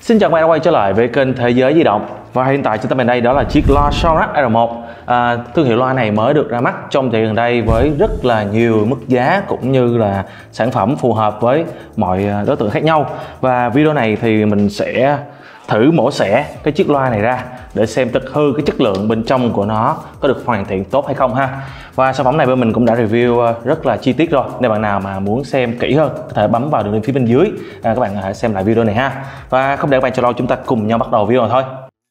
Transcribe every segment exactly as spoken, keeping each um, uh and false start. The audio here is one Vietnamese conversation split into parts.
Xin chào các bạn đã quay trở lại với kênh Thế giới di động. Và hiện tại trên tay mình đây đó là chiếc loa Soundrak R một. à, Thương hiệu loa này mới được ra mắt trong thời gian gần đây với rất là nhiều mức giá cũng như là sản phẩm phù hợp với mọi đối tượng khác nhau. Và video này thì mình sẽ thử mổ xẻ cái chiếc loa này ra để xem thực hư cái chất lượng bên trong của nó có được hoàn thiện tốt hay không ha. Và sản phẩm này bên mình cũng đã review rất là chi tiết rồi, nên bạn nào mà muốn xem kỹ hơn có thể bấm vào đường link phía bên dưới, à, các bạn hãy xem lại video này ha. Và không để các bạn chờ lâu, chúng ta cùng nhau bắt đầu video thôi.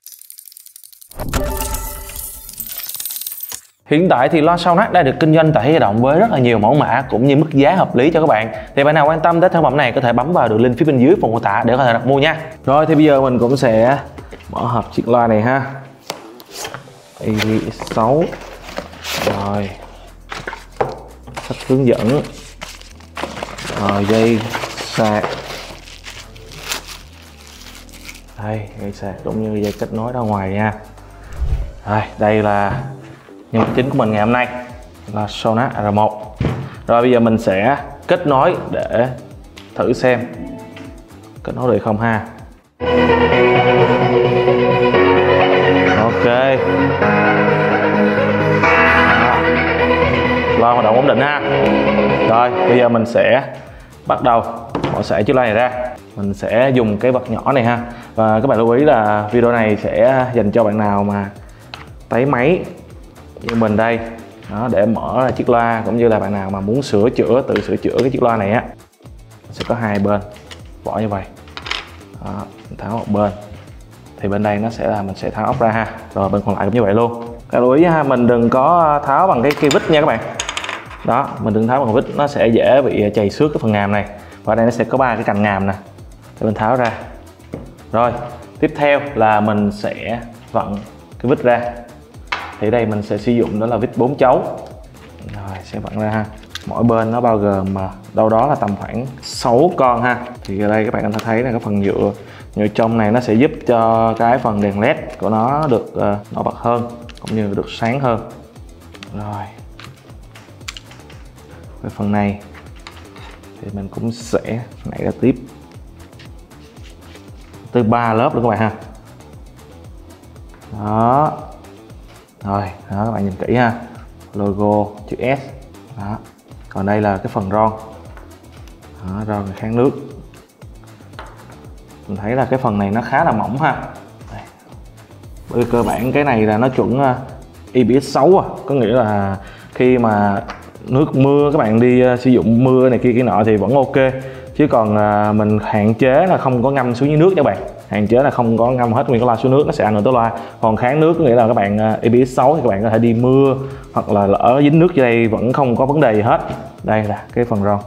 Hiện tại thì loa Soundrak đã được kinh doanh tại Thế giới di động với rất là nhiều mẫu mã cũng như mức giá hợp lý cho các bạn. Thì bạn nào quan tâm đến sản phẩm này có thể bấm vào đường link phía bên dưới phần mô tả để có thể đặt mua nha. Rồi thì bây giờ mình cũng sẽ mở hộp chiếc loa này ha. A V sáu. Rồi. Sách hướng dẫn. Rồi dây sạc. Đây, dây sạc cũng như dây kết nối ra ngoài nha. Rồi, đây là nhân vật chính của mình ngày hôm nay là Soundrak R một. Rồi bây giờ mình sẽ kết nối để thử xem kết nối được không ha. Ok. Loa hoạt động ổn định ha. Rồi bây giờ mình sẽ bắt đầu mổ xẻ chiếc loa này ra. Mình sẽ dùng cái vật nhỏ này ha. Và các bạn lưu ý là video này sẽ dành cho bạn nào mà tấy máy như mình đây đó, để mở ra chiếc loa, cũng như là bạn nào mà muốn sửa chữa, tự sửa chữa cái chiếc loa này á. Sẽ có hai bên vỏ như vậy đó, tháo một bên thì bên đây nó sẽ là mình sẽ tháo ốc ra ha, rồi bên còn lại cũng như vậy luôn. Các lưu ý ha, mình đừng có tháo bằng cái cây vít nha các bạn. Đó, mình đừng tháo bằng vít, nó sẽ dễ bị chày xước cái phần ngàm này. Và đây nó sẽ có ba cái cành ngàm nè, để mình tháo ra. Rồi tiếp theo là mình sẽ vặn cái vít ra. Thì đây mình sẽ sử dụng đó là vít bốn chấu. Rồi sẽ vặn ra ha. Mỗi bên nó bao gồm đâu đó là tầm khoảng sáu con ha. Thì ở đây các bạn có thể thấy là cái phần nhựa nhựa trong này nó sẽ giúp cho cái phần đèn led của nó được uh, nổi bật hơn cũng như được sáng hơn. Rồi cái phần này thì mình cũng sẽ nảy ra tiếp tới ba lớp nữa các bạn ha. Đó. Rồi, đó các bạn nhìn kỹ ha. Logo chữ S. Đó. Còn đây là cái phần ron. Đó, ron kháng nước. Mình thấy là cái phần này nó khá là mỏng ha. Đây. Bởi cơ bản cái này là nó chuẩn I P X sáu à, có nghĩa là khi mà nước mưa các bạn đi uh, sử dụng mưa này kia kia nọ thì vẫn ok. Chứ còn uh, mình hạn chế là không có ngâm xuống dưới nước các bạn. Hạn chế là không có ngâm hết nguyên cái loa xuống nước, nó sẽ ảnh hưởng tới loa. Còn kháng nước có nghĩa là các bạn I P X sáu thì các bạn có thể đi mưa hoặc là lỡ dính nước dưới đây vẫn không có vấn đề gì hết. Đây là cái phần ron.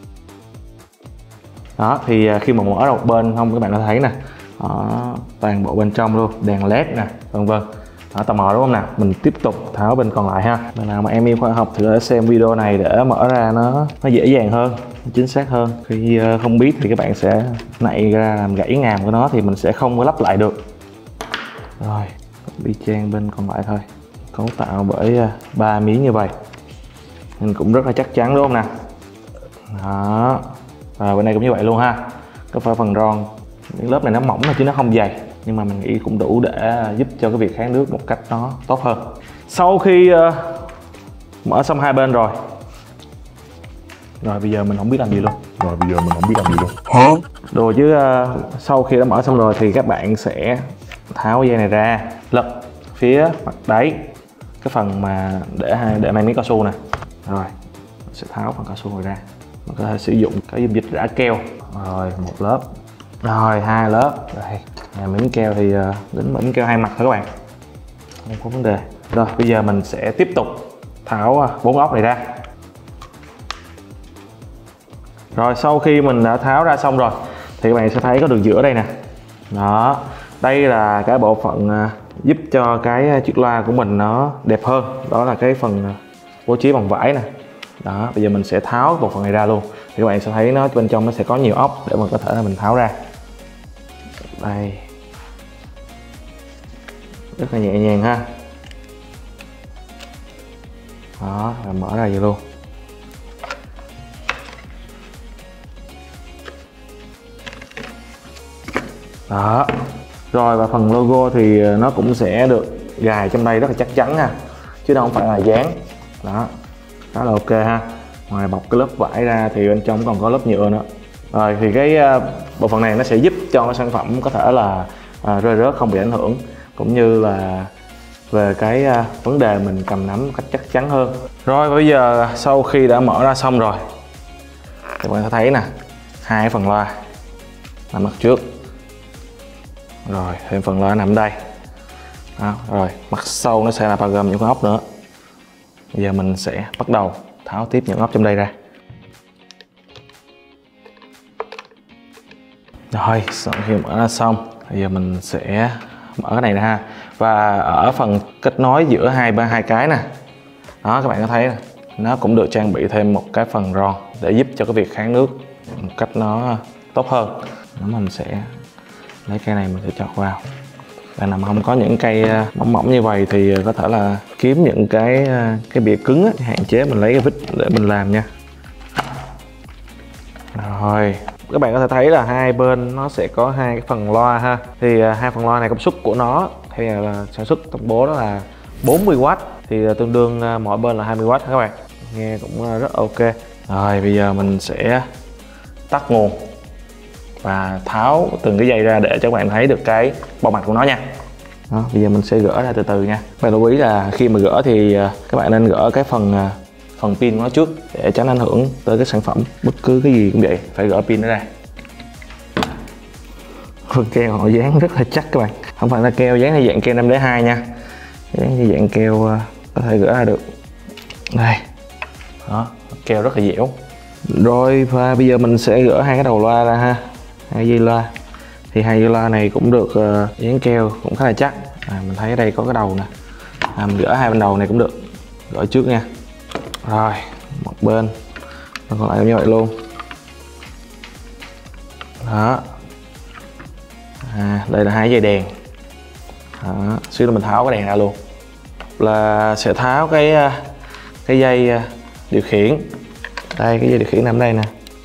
Đó thì khi mà mở ra một bên không các bạn có thấy nè. Đó, toàn bộ bên trong luôn, đèn led nè, vân vân. Đó, tò mò đúng không nào? Mình tiếp tục tháo bên còn lại ha. Bạn nào mà em yêu khoa học thì có thể xem video này để mở ra nó nó dễ dàng hơn, chính xác hơn. Khi không biết thì các bạn sẽ nạy ra làm gãy ngàm của nó thì mình sẽ không có lắp lại được. Rồi, bi trang bên còn lại thôi. Cấu tạo bởi ba miếng như vậy nên cũng rất là chắc chắn đúng không nào? Đó. Và bên đây cũng như vậy luôn ha. Cái phần ron, những lớp này nó mỏng chứ nó không dày, nhưng mà mình nghĩ cũng đủ để giúp cho cái việc kháng nước một cách nó tốt hơn. Sau khi uh, mở xong hai bên rồi rồi bây giờ mình không biết làm gì luôn rồi bây giờ mình không biết làm gì luôn hả đồ chứ uh, sau khi đã mở xong rồi thì các bạn sẽ tháo dây này ra, lật phía mặt đáy cái phần mà để để mang miếng cao su nè. Rồi mình sẽ tháo phần cao su này ra. Mình có thể sử dụng cái dung dịch rã keo. Rồi một lớp, rồi hai lớp. Đây à, miếng keo thì uh, đến miếng keo hai mặt thôi các bạn, không có vấn đề. Rồi bây giờ mình sẽ tiếp tục tháo bốn ốc này ra. Rồi sau khi mình đã tháo ra xong rồi thì các bạn sẽ thấy có đường giữa đây nè. Đó, đây là cái bộ phận uh, giúp cho cái chiếc loa của mình nó đẹp hơn. Đó là cái phần bố trí bằng vải nè. Đó, bây giờ mình sẽ tháo bộ phận này ra luôn. Thì các bạn sẽ thấy nó bên trong nó sẽ có nhiều ốc để mình có thể là mình tháo ra. Đây, rất là nhẹ nhàng ha. Đó, và mở ra vậy luôn. Đó. Rồi và phần logo thì nó cũng sẽ được gài trong đây rất là chắc chắn ha, chứ đâu không phải là dán. Đó, đó là ok ha. Ngoài bọc cái lớp vải ra thì bên trong còn có lớp nhựa nữa. Rồi thì cái bộ phận này nó sẽ giúp cho cái sản phẩm có thể là à, rơi rớt không bị ảnh hưởng, cũng như là về cái à, vấn đề mình cầm nắm một cách chắc chắn hơn. Rồi bây giờ sau khi đã mở ra xong rồi, các bạn có thấy nè, hai phần loa nằm mặt trước, rồi thêm phần loa nằm đây. Đó, rồi mặt sau nó sẽ là bao gồm những con ốc nữa. Bây giờ mình sẽ bắt đầu tháo tiếp những ốc trong đây ra. Rồi sau khi mở ra xong, bây giờ mình sẽ mở cái này ra ha. Và ở phần kết nối giữa hai ba hai cái nè, đó các bạn có thấy nè, nó cũng được trang bị thêm một cái phần ron để giúp cho cái việc kháng nước một cách nó tốt hơn. Nếu mình sẽ lấy cây này mình sẽ chọt vào. Bạn nào mà không có những cây mỏng mỏng như vậy thì có thể là kiếm những cái cái bìa cứng á, hạn chế mình lấy cái vít để mình làm nha. Rồi các bạn có thể thấy là hai bên nó sẽ có hai cái phần loa ha. Thì hai phần loa này công suất của nó thì là sản xuất công bố đó là bốn mươi oát, thì tương đương mỗi bên là hai mươi oát các bạn. Nghe cũng rất ok. Rồi bây giờ mình sẽ tắt nguồn và tháo từng cái dây ra để cho các bạn thấy được cái bộ mặt của nó nha. Đó, bây giờ mình sẽ gỡ ra từ từ nha. Các bạn lưu ý là khi mà gỡ thì các bạn nên gỡ cái phần phần pin của nó trước để tránh ảnh hưởng tới cái sản phẩm. Bất cứ cái gì cũng vậy, phải gỡ pin nó ra. Phần keo họ dán rất là chắc các bạn, không phải là keo dán theo dạng keo năm đế hai nha, dán như dạng keo có thể gỡ ra được. Đây, đó, keo rất là dẻo. Rồi và bây giờ mình sẽ gỡ hai cái đầu loa ra ha, hai dây loa. Thì hai dây loa này cũng được uh, dán keo cũng khá là chắc. À, mình thấy ở đây có cái đầu nè, à, mình gỡ hai bên đầu này cũng được, gỡ trước nha. Rồi một bên, còn lại như vậy luôn. Đó. À, đây là hai dây đèn. Đó. Xíu nữa mình tháo cái đèn ra luôn. Là sẽ tháo cái cái dây điều khiển. Đây, cái dây điều khiển nằm đây nè.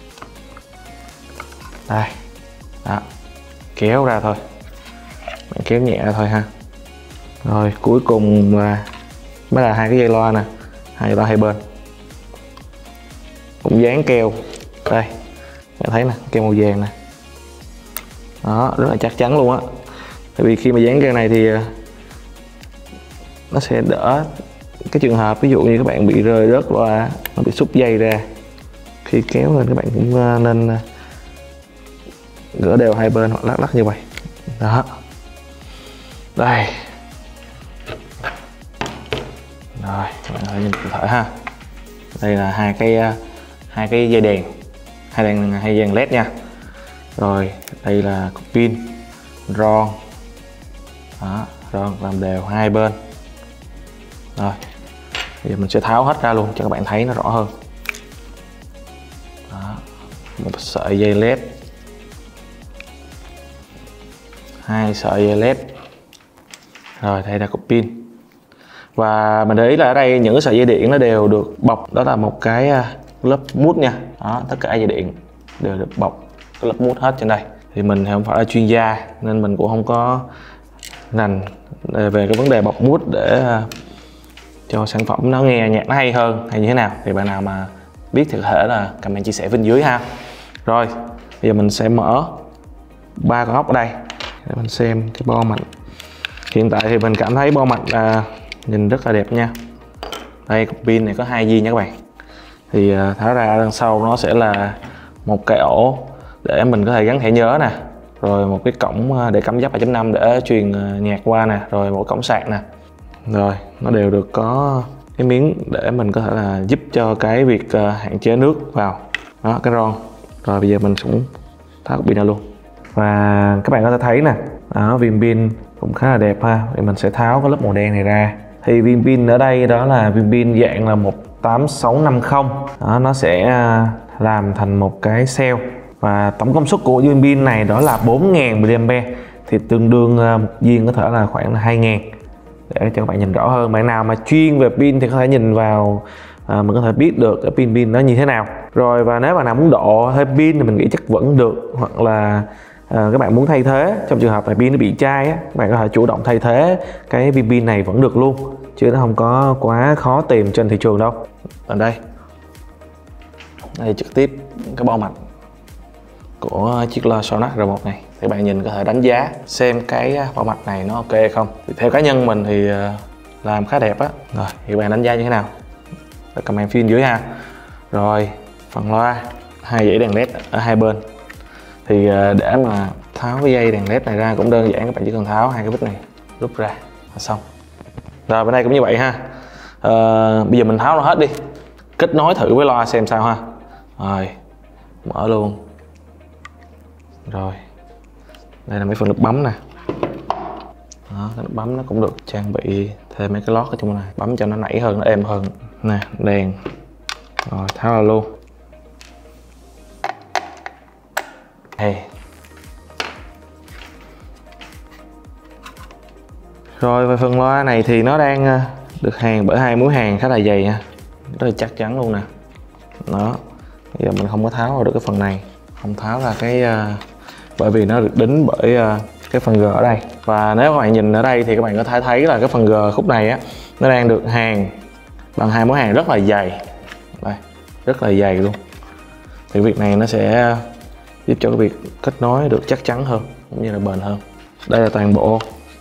Đây. Đó. Kéo ra thôi. Bạn kéo nhẹ ra thôi ha. Rồi cuối cùng là mới là hai cái dây loa nè, hai dây loa hai bên. Cũng dán keo. Đây. Bạn thấy nè, keo màu vàng nè. Đó, rất là chắc chắn luôn á. Tại vì khi mà dán keo này thì nó sẽ đỡ cái trường hợp ví dụ như các bạn bị rơi rớt loa, nó bị xúc dây ra. Khi kéo lên các bạn cũng nên gỡ đều hai bên hoặc lắc lắc như vậy. Đó. Đây. Rồi, các bạn hãy nhìn cụ thể ha. Đây là hai cái hai cái dây đèn, hai đèn hai dây đèn led nha. Rồi, đây là cục pin, ron. Đó, ron làm đều hai bên. Rồi, bây giờ mình sẽ tháo hết ra luôn cho các bạn thấy nó rõ hơn. Đó, một sợi dây led, hai sợi dây led. Rồi, đây là cục pin. Và mình để ý là ở đây những cái sợi dây điện nó đều được bọc, đó là một cái lớp mút nha. Đó, tất cả dây điện đều được bọc cái lớp mút hết trên đây. Thì mình không phải là chuyên gia nên mình cũng không có rành về cái vấn đề bọc mút để cho sản phẩm nó nghe nhạc nó hay hơn hay như thế nào. Thì bạn nào mà biết thì có thể là comment chia sẻ bên dưới ha. Rồi bây giờ mình sẽ mở ba con ốc ở đây để mình xem cái bo mạch. Hiện tại thì mình cảm thấy bo mạch à, nhìn rất là đẹp nha. Đây, cục pin này có hai viên nha các bạn. Thì à, tháo ra đằng sau nó sẽ là một cái ổ để mình có thể gắn thẻ nhớ nè, rồi một cái cổng để cắm giáp hai chấm năm để truyền nhạc qua nè, rồi một cổng sạc nè. Rồi nó đều được có cái miếng để mình có thể là giúp cho cái việc hạn chế nước vào. Đó, cái ron. Rồi bây giờ mình cũng tháo pin ra luôn. Và các bạn có thể thấy nè, đó, viên pin cũng khá là đẹp ha. Thì mình sẽ tháo cái lớp màu đen này ra. Thì viên pin ở đây đó là viên pin dạng là một tám sáu năm không. Đó, nó sẽ làm thành một cái cell. Và tổng công suất của viên pin này đó là bốn nghìn mi li am pe. Thì tương đương một viên có thể là khoảng là hai nghìn. Để cho các bạn nhìn rõ hơn. Bạn nào mà chuyên về pin thì có thể nhìn vào à, mình có thể biết được cái pin pin nó như thế nào. Rồi và nếu bạn nào muốn độ thêm pin thì mình nghĩ chắc vẫn được. Hoặc là à, các bạn muốn thay thế trong trường hợp là pin nó bị chai á, các bạn có thể chủ động thay thế cái viên pin này vẫn được luôn, chứ nó không có quá khó tìm trên thị trường đâu. Ở đây đây trực tiếp cái bo mạch của chiếc loa Sonax R một này thì bạn nhìn có thể đánh giá xem cái bo mạch này nó ok hay không. Thì theo cá nhân mình thì làm khá đẹp á. Rồi thì các bạn đánh giá như thế nào? Comment phía bên dưới ha. Rồi phần loa, hai dãy đèn led ở hai bên. Thì để mà tháo cái dây đèn led này ra cũng đơn giản, các bạn chỉ cần tháo hai cái vít này rút ra là xong. Rồi bên đây cũng như vậy ha. À, bây giờ mình tháo nó hết đi, kết nối thử với loa xem sao ha. Rồi mở luôn. Rồi đây là mấy phần nút bấm nè. Đó, cái nút bấm nó cũng được trang bị thêm mấy cái lót ở trong này, bấm cho nó nảy hơn, nó êm hơn nè. Đèn rồi tháo ra luôn. Hey. Rồi về phần loa này thì nó đang được hàn bởi hai mũi hàn khá là dày nha, rất là chắc chắn luôn nè. Đó, bây giờ mình không có tháo ra được cái phần này, không tháo ra cái uh, bởi vì nó được đính bởi uh, cái phần G ở đây. Và nếu các bạn nhìn ở đây thì các bạn có thể thấy là cái phần G khúc này á, nó đang được hàn bằng hai mũi hàn rất là dày. Đây, rất là dày luôn. Thì việc này nó sẽ giúp cho cái việc kết nối được chắc chắn hơn cũng như là bền hơn. Đây là toàn bộ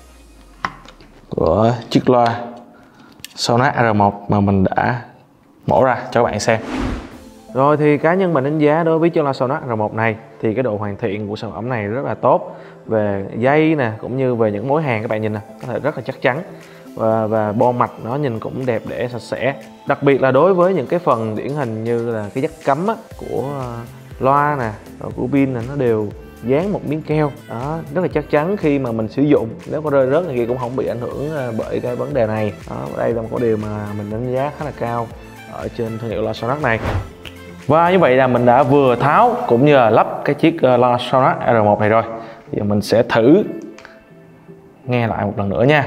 của chiếc loa Sonax R một mà mình đã mổ ra cho các bạn xem. Rồi thì cá nhân mình đánh giá đối với chiếc loa Sonax R một này thì cái độ hoàn thiện của sản phẩm này rất là tốt, về dây nè cũng như về những mối hàn các bạn nhìn nè, có thể rất là chắc chắn, và, và bo mạch nó nhìn cũng đẹp đẽ sạch sẽ. Đặc biệt là đối với những cái phần điển hình như là cái jack cắm á, của loa nè, rồi của pin này, nó đều dán một miếng keo đó, rất là chắc chắn khi mà mình sử dụng. Nếu có rơi rớt này kia cũng không bị ảnh hưởng bởi cái vấn đề này đó. Đây là một cái điều mà mình đánh giá khá là cao ở trên thương hiệu loa Sonax này. Và như vậy là mình đã vừa tháo cũng như là lắp cái chiếc loa Sonax R một này rồi. Bây giờ mình sẽ thử nghe lại một lần nữa nha.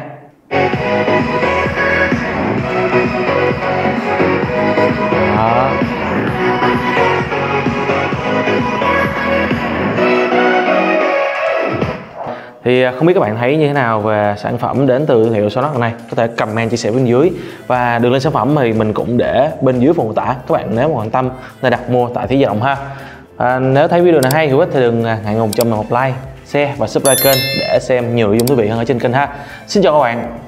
Đó. Thì không biết các bạn thấy như thế nào về sản phẩm đến từ thương hiệu Sonax này, có thể comment chia sẻ bên dưới. Và đường link sản phẩm thì mình cũng để bên dưới phần mô tả, các bạn nếu mà quan tâm nên đặt mua tại Thế Giới Di Động ha. À, nếu thấy video này hay hữu ích thì đừng ngại ngùng cho mình một like, share và subscribe kênh để xem nhiều nội dung thú vị hơn ở trên kênh ha. Xin chào các bạn.